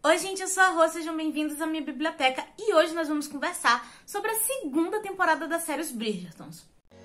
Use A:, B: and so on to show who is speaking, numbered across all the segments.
A: Oi gente, eu sou a Rô, sejam bem-vindos à minha biblioteca e hoje nós vamos conversar sobre a segunda temporada da série Os Bridgertons.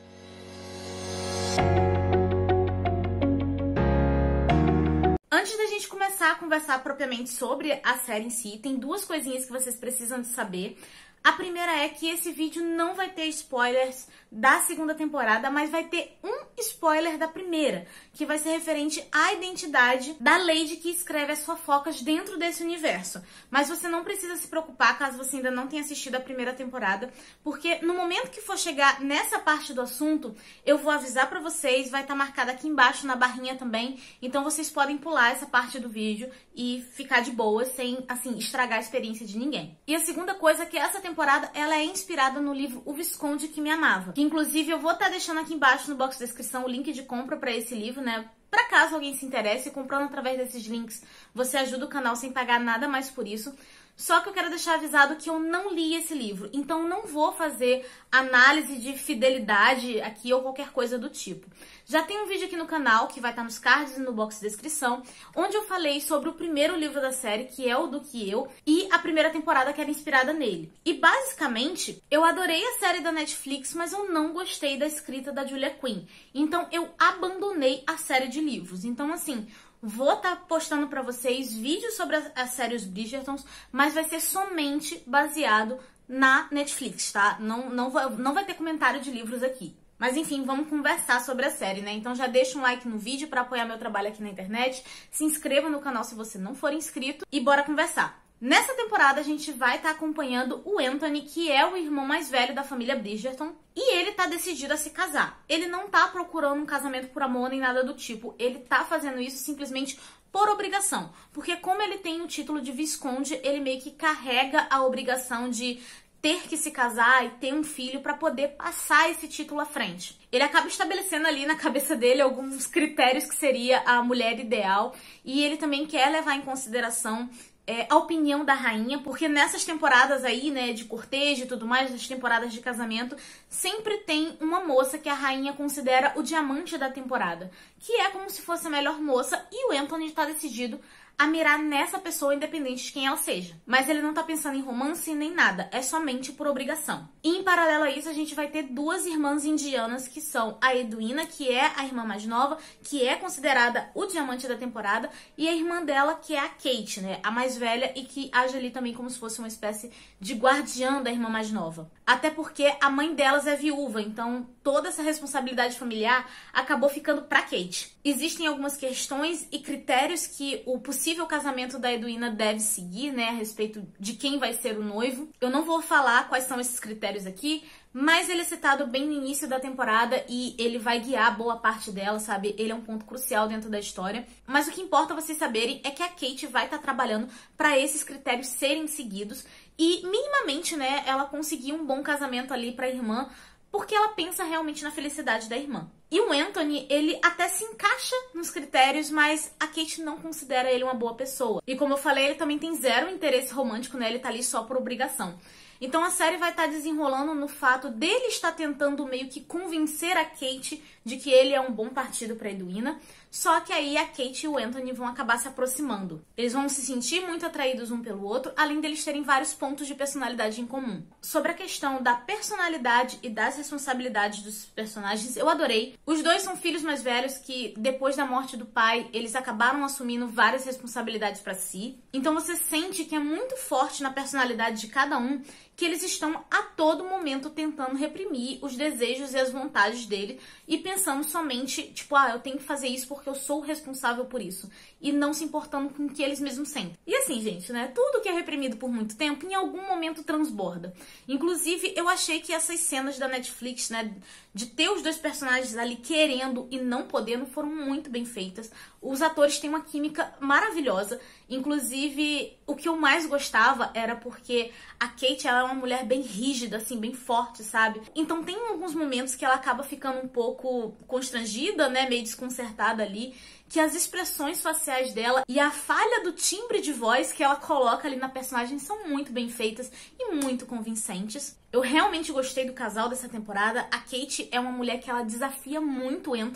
A: Antes da gente começar a conversar propriamente sobre a série em si, tem duas coisinhas que vocês precisam de saber. A primeira é que esse vídeo não vai ter spoilers da segunda temporada, mas vai ter um spoiler da primeira, que vai ser referente à identidade da Lady que escreve as fofocas dentro desse universo. Mas você não precisa se preocupar caso você ainda não tenha assistido a primeira temporada, porque no momento que for chegar nessa parte do assunto, eu vou avisar pra vocês, vai estar marcado aqui embaixo na barrinha também, então vocês podem pular essa parte do vídeo e ficar de boa, sem, assim, estragar a experiência de ninguém. E a segunda coisa é que essa temporada, ela é inspirada no livro O Visconde que Me Amava, que inclusive eu vou estar deixando aqui embaixo no box de descrição o link de compra pra esse livro, né? Pra caso alguém se interesse, comprando através desses links, você ajuda o canal sem pagar nada mais por isso. Só que eu quero deixar avisado que eu não li esse livro, então não vou fazer análise de fidelidade aqui ou qualquer coisa do tipo. Já tem um vídeo aqui no canal, que vai estar nos cards e no box de descrição, onde eu falei sobre o primeiro livro da série, que é o Duque e Eu, e a primeira temporada que era inspirada nele. E basicamente, eu adorei a série da Netflix, mas eu não gostei da escrita da Julia Quinn. Então eu abandonei a série de livros. Então assim, vou estar postando pra vocês vídeos sobre a série Os Bridgertons, mas vai ser somente baseado na Netflix, tá? Não vai ter comentário de livros aqui. Mas enfim, vamos conversar sobre a série, né? Então já deixa um like no vídeo pra apoiar meu trabalho aqui na internet, se inscreva no canal se você não for inscrito e bora conversar. Nessa temporada a gente vai estar acompanhando o Anthony, que é o irmão mais velho da família Bridgerton, e ele tá decidido a se casar. Ele não tá procurando um casamento por amor nem nada do tipo, ele tá fazendo isso simplesmente por obrigação. Porque como ele tem o título de Visconde, ele meio que carrega a obrigação de ter que se casar e ter um filho para poder passar esse título à frente. Ele acaba estabelecendo ali na cabeça dele alguns critérios que seria a mulher ideal, e ele também quer levar em consideração a opinião da rainha, porque nessas temporadas aí, né, de cortejo e tudo mais, nas temporadas de casamento, sempre tem uma moça que a rainha considera o diamante da temporada, que é como se fosse a melhor moça, e o Anthony tá decidido a mirar nessa pessoa, independente de quem ela seja. Mas ele não tá pensando em romance nem nada, é somente por obrigação. E em paralelo a isso, a gente vai ter duas irmãs indianas, que são a Edwina, que é a irmã mais nova, que é considerada o diamante da temporada, e a irmã dela, que é a Kate, né, a mais velha, e que age ali também como se fosse uma espécie de guardiã da irmã mais nova. Até porque a mãe delas é viúva, então toda essa responsabilidade familiar acabou ficando pra Kate. Existem algumas questões e critérios que o possível casamento da Edwina deve seguir, né, a respeito de quem vai ser o noivo. Eu não vou falar quais são esses critérios aqui, mas ele é citado bem no início da temporada e ele vai guiar boa parte dela, sabe? Ele é um ponto crucial dentro da história. Mas o que importa vocês saberem é que a Kate vai estar trabalhando para esses critérios serem seguidos e minimamente, né, ela conseguir um bom casamento ali para a irmã, porque ela pensa realmente na felicidade da irmã. E o Anthony, ele até se encaixa nos critérios, mas a Kate não considera ele uma boa pessoa. E como eu falei, ele também tem zero interesse romântico, né? Ele tá ali só por obrigação. Então a série vai estar desenrolando no fato dele estar tentando meio que convencer a Kate de que ele é um bom partido para Edwina, só que aí a Kate e o Anthony vão acabar se aproximando. Eles vão se sentir muito atraídos um pelo outro, além deles terem vários pontos de personalidade em comum. Sobre a questão da personalidade e das responsabilidades dos personagens, eu adorei. Os dois são filhos mais velhos que, depois da morte do pai, eles acabaram assumindo várias responsabilidades para si. Então você sente que é muito forte na personalidade de cada um, que eles estão a todo momento tentando reprimir os desejos e as vontades dele e pensando somente, tipo, eu tenho que fazer isso porque eu sou o responsável por isso, e não se importando com o que eles mesmos sentem. E assim, gente, né, tudo que é reprimido por muito tempo, em algum momento transborda. Inclusive, eu achei que essas cenas da Netflix, né, de ter os dois personagens ali querendo e não podendo, foram muito bem feitas. Os atores têm uma química maravilhosa. Inclusive, o que eu mais gostava era porque a Kate, ela é uma mulher bem rígida, assim, bem forte, sabe? Então tem alguns momentos que ela acaba ficando um pouco constrangida, né, meio desconcertada ali, que as expressões faciais dela e a falha do timbre de voz que ela coloca ali na personagem são muito bem feitas e muito convincentes. Eu realmente gostei do casal dessa temporada. A Kate é uma mulher que ela desafia muito o Anthony.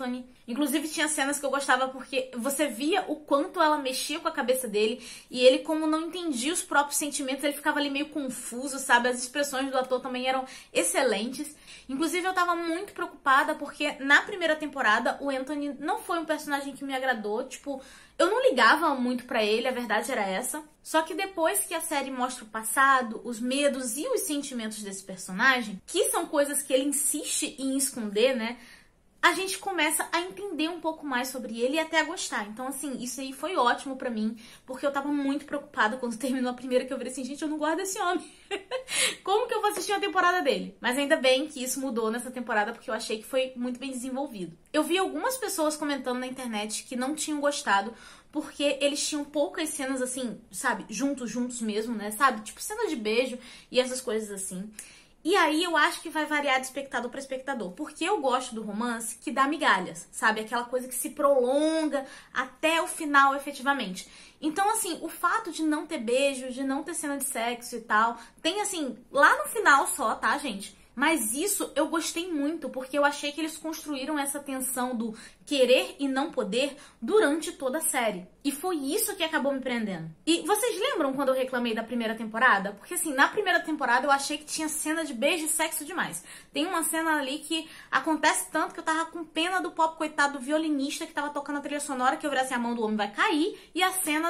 A: Inclusive tinha cenas que eu gostava porque você via o quanto ela mexia com a cabeça dele e ele, como não entendia os próprios sentimentos, ele ficava ali meio confuso, sabe? As expressões do ator também eram excelentes. Inclusive eu tava muito preocupada porque na primeira temporada o Anthony não foi um personagem que me agradou, tipo, eu não ligava muito pra ele, a verdade era essa. Só que depois que a série mostra o passado, os medos e os sentimentos desse personagem, que são coisas que ele insiste em esconder, né? A gente começa a entender um pouco mais sobre ele e até a gostar. Então, assim, isso aí foi ótimo pra mim, porque eu tava muito preocupada quando terminou a primeira, que eu falei assim, gente, eu não gosto desse homem. Como que eu vou assistir uma temporada dele? Mas ainda bem que isso mudou nessa temporada, porque eu achei que foi muito bem desenvolvido. Eu vi algumas pessoas comentando na internet que não tinham gostado, porque eles tinham poucas cenas, assim, sabe, juntos mesmo, né, sabe? Tipo, cena de beijo e essas coisas assim. E aí eu acho que vai variar de espectador para espectador, porque eu gosto do romance que dá migalhas, sabe? Aquela coisa que se prolonga até o final, efetivamente. Então, assim, o fato de não ter beijo, de não ter cena de sexo e tal, tem, assim, lá no final só, tá, gente? Mas isso eu gostei muito, porque eu achei que eles construíram essa tensão do querer e não poder durante toda a série. E foi isso que acabou me prendendo. E vocês lembram quando eu reclamei da primeira temporada? Porque assim, na primeira temporada eu achei que tinha cena de beijo e sexo demais. Tem uma cena ali que acontece tanto que eu tava com pena do pobre coitado do violinista que tava tocando a trilha sonora, que eu virei assim, a mão do homem vai cair e a cena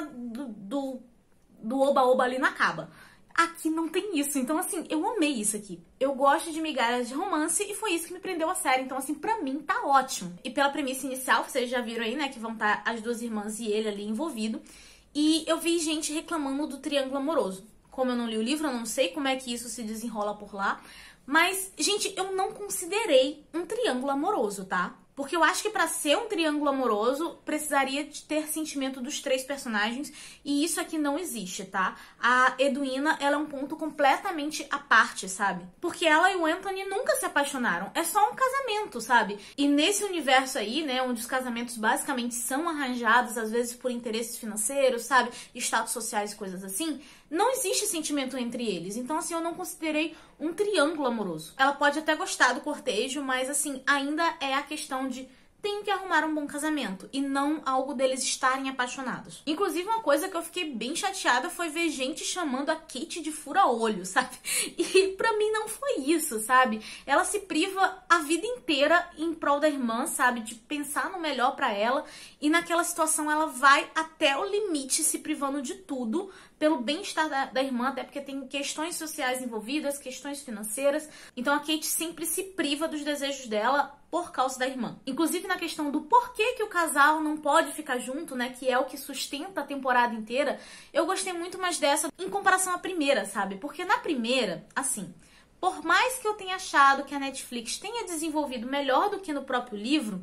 A: do oba-oba ali não acaba. Aqui não tem isso, então assim, eu amei isso aqui. Eu gosto de migalhas de romance e foi isso que me prendeu a série, então assim, pra mim tá ótimo. E pela premissa inicial, vocês já viram aí, né, que vão estar as duas irmãs e ele ali envolvido. E eu vi gente reclamando do triângulo amoroso. Como eu não li o livro, eu não sei como é que isso se desenrola por lá. Mas, gente, eu não considerei um triângulo amoroso, tá? Porque eu acho que pra ser um triângulo amoroso, precisaria de ter sentimento dos três personagens, e isso aqui não existe, tá? A Edwina, ela é um ponto completamente à parte, sabe? Porque ela e o Anthony nunca se apaixonaram, é só um casamento, sabe? E nesse universo aí, né, onde os casamentos basicamente são arranjados, às vezes por interesses financeiros, sabe? Status sociais e coisas assim, não existe sentimento entre eles. Então, assim, eu não considerei um triângulo amoroso. Ela pode até gostar do cortejo, mas, assim, ainda é a questão de tem que arrumar um bom casamento e não algo deles estarem apaixonados. Inclusive, uma coisa que eu fiquei bem chateada foi ver gente chamando a Kate de fura-olho, sabe? E pra mim não foi isso, sabe? Ela se priva a vida inteira em prol da irmã, sabe? De pensar no melhor pra ela, e naquela situação ela vai até o limite, se privando de tudo pelo bem-estar da irmã, até porque tem questões sociais envolvidas, questões financeiras. Então a Kate sempre se priva dos desejos dela por causa da irmã. Inclusive na questão do porquê que o casal não pode ficar junto, né, que é o que sustenta a temporada inteira, eu gostei muito mais dessa em comparação à primeira, sabe? Porque na primeira, assim, por mais que eu tenha achado que a Netflix tenha desenvolvido melhor do que no próprio livro,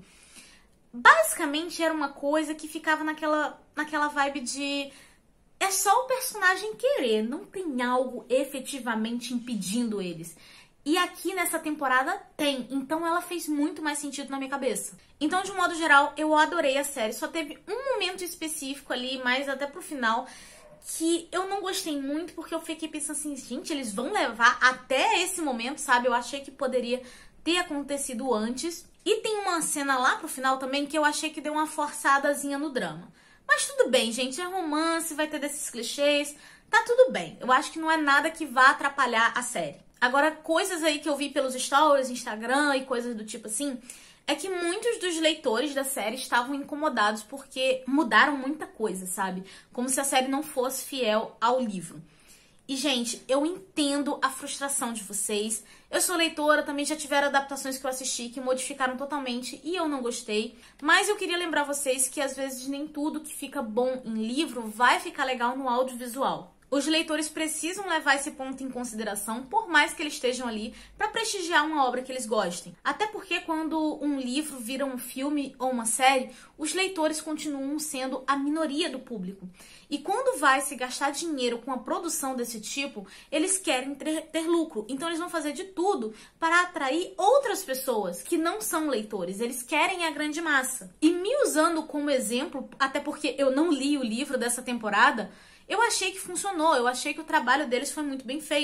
A: basicamente era uma coisa que ficava naquela vibe de é só o personagem querer, não tem algo efetivamente impedindo eles. E aqui nessa temporada tem, então ela fez muito mais sentido na minha cabeça. Então, de um modo geral, eu adorei a série. Só teve um momento específico ali, mais até pro final, que eu não gostei muito, porque eu fiquei pensando assim, gente, eles vão levar até esse momento, sabe? Eu achei que poderia ter acontecido antes. E tem uma cena lá pro final também que eu achei que deu uma forçadazinha no drama. Mas tudo bem, gente, é romance, vai ter desses clichês, tá tudo bem. Eu acho que não é nada que vá atrapalhar a série. Agora, coisas aí que eu vi pelos stories, Instagram e coisas do tipo assim, é que muitos dos leitores da série estavam incomodados porque mudaram muita coisa, sabe? Como se a série não fosse fiel ao livro. E, gente, eu entendo a frustração de vocês. Eu sou leitora, também já tiveram adaptações que eu assisti que modificaram totalmente e eu não gostei. Mas eu queria lembrar vocês que, às vezes, nem tudo que fica bom em livro vai ficar legal no audiovisual. Os leitores precisam levar esse ponto em consideração, por mais que eles estejam ali para prestigiar uma obra que eles gostem. Até porque quando um livro vira um filme ou uma série, os leitores continuam sendo a minoria do público. E quando vai se gastar dinheiro com a produção desse tipo, eles querem ter lucro. Então eles vão fazer de tudo para atrair outras pessoas que não são leitores. Eles querem a grande massa. E me usando como exemplo, até porque eu não li o livro dessa temporada, eu achei que funcionou, eu achei que o trabalho deles foi muito bem feito.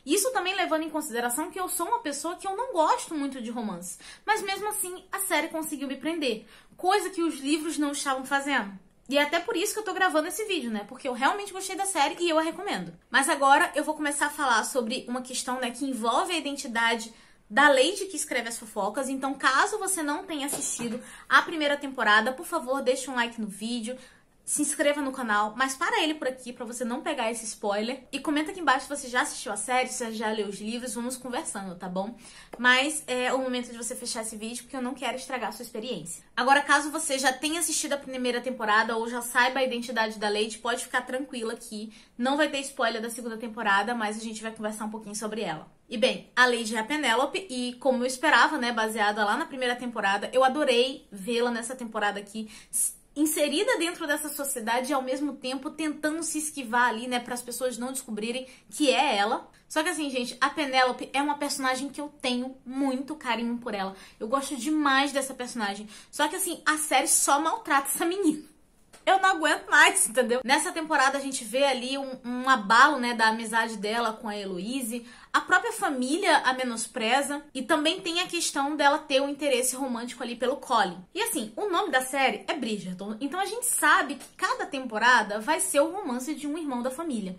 A: Isso também levando em consideração que eu sou uma pessoa que eu não gosto muito de romance. Mas mesmo assim, a série conseguiu me prender. Coisa que os livros não estavam fazendo. E é até por isso que eu tô gravando esse vídeo, né? Porque eu realmente gostei da série e eu a recomendo. Mas agora eu vou começar a falar sobre uma questão, né, que envolve a identidade da Lady que escreve as fofocas. Então, caso você não tenha assistido a primeira temporada, por favor, deixe um like no vídeo, se inscreva no canal, mas para ele por aqui, pra você não pegar esse spoiler. E comenta aqui embaixo se você já assistiu a série, se você já leu os livros, vamos conversando, tá bom? Mas é o momento de você fechar esse vídeo, porque eu não quero estragar a sua experiência. Agora, caso você já tenha assistido a primeira temporada ou já saiba a identidade da Lady, pode ficar tranquila aqui. Não vai ter spoiler da segunda temporada, mas a gente vai conversar um pouquinho sobre ela. E bem, a Lady é a Penélope e, como eu esperava, né, baseada lá na primeira temporada, eu adorei vê-la nessa temporada aqui, inserida dentro dessa sociedade e ao mesmo tempo tentando se esquivar ali, né, para as pessoas não descobrirem que é ela. Só que assim, gente, a Penélope é uma personagem que eu tenho muito carinho por ela. Eu gosto demais dessa personagem. Só que assim, a série só maltrata essa menina. Eu não aguento mais, entendeu? Nessa temporada a gente vê ali um abalo, né, da amizade dela com a Heloise. A própria família a menospreza. E também tem a questão dela ter um interesse romântico ali pelo Colin. E assim, o nome da série é Bridgerton. Então a gente sabe que cada temporada vai ser o romance de um irmão da família.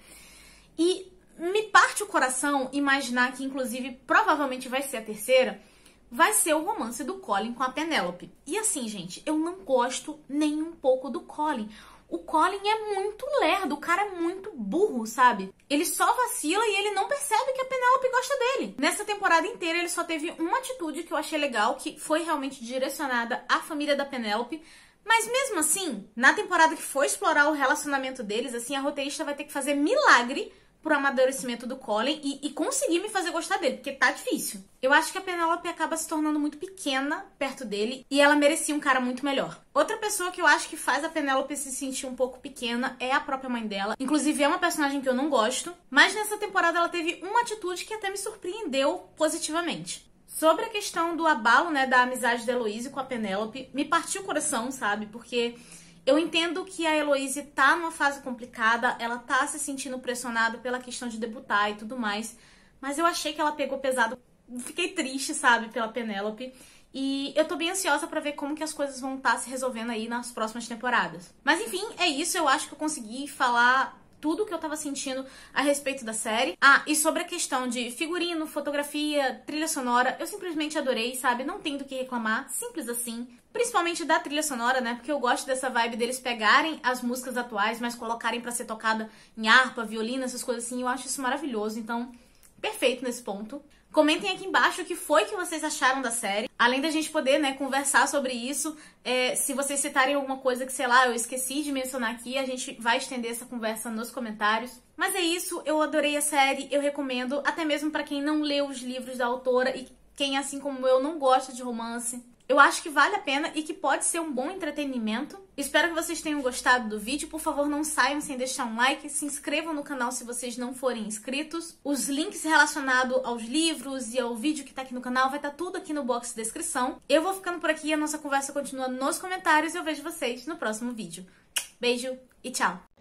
A: E me parte o coração imaginar que, inclusive, provavelmente vai ser a terceira, vai ser o romance do Colin com a Penélope. E assim, gente, eu não gosto nem um pouco do Colin. O Colin é muito lerdo, o cara é muito burro, sabe? Ele só vacila e ele não percebe que a Penélope gosta dele. Nessa temporada inteira ele só teve uma atitude que eu achei legal, que foi realmente direcionada à família da Penélope. Mas mesmo assim, na temporada que for explorar o relacionamento deles, assim, a roteirista vai ter que fazer milagre pro amadurecimento do Colin e conseguir me fazer gostar dele, porque tá difícil. Eu acho que a Penélope acaba se tornando muito pequena perto dele e ela merecia um cara muito melhor. Outra pessoa que eu acho que faz a Penélope se sentir um pouco pequena é a própria mãe dela. Inclusive é uma personagem que eu não gosto, mas nessa temporada ela teve uma atitude que até me surpreendeu positivamente. Sobre a questão do abalo, né, da amizade da Heloise com a Penélope, me partiu o coração, sabe? Porque eu entendo que a Heloise tá numa fase complicada, ela tá se sentindo pressionada pela questão de debutar e tudo mais, mas eu achei que ela pegou pesado. Fiquei triste, sabe, pela Penélope. E eu tô bem ansiosa pra ver como que as coisas vão estar se resolvendo aí nas próximas temporadas. Mas enfim, é isso. Eu acho que eu consegui falar tudo o que eu tava sentindo a respeito da série. Ah, e sobre a questão de figurino, fotografia, trilha sonora, eu simplesmente adorei, sabe? Não tem do que reclamar, simples assim. Principalmente da trilha sonora, né? Porque eu gosto dessa vibe deles pegarem as músicas atuais, mas colocarem pra ser tocada em harpa, violino, essas coisas assim. Eu acho isso maravilhoso, então perfeito nesse ponto. Comentem aqui embaixo o que foi que vocês acharam da série. Além da gente poder, né, conversar sobre isso, se vocês citarem alguma coisa que, sei lá, eu esqueci de mencionar aqui, a gente vai estender essa conversa nos comentários. Mas é isso, eu adorei a série, eu recomendo, até mesmo pra quem não leu os livros da autora e quem, assim como eu, não gosta de romance. Eu acho que vale a pena e que pode ser um bom entretenimento. Espero que vocês tenham gostado do vídeo. Por favor, não saiam sem deixar um like. Se inscrevam no canal se vocês não forem inscritos. Os links relacionados aos livros e ao vídeo que tá aqui no canal vai estar tudo aqui no box de descrição. Eu vou ficando por aqui. A nossa conversa continua nos comentários e eu vejo vocês no próximo vídeo. Beijo e tchau!